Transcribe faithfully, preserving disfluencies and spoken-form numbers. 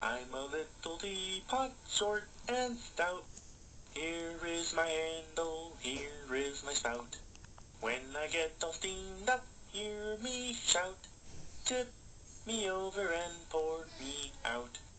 I'm a little teapot, short and stout. Here is my handle, here is my spout. When I get all steamed up, hear me shout. Tip me over and pour me out.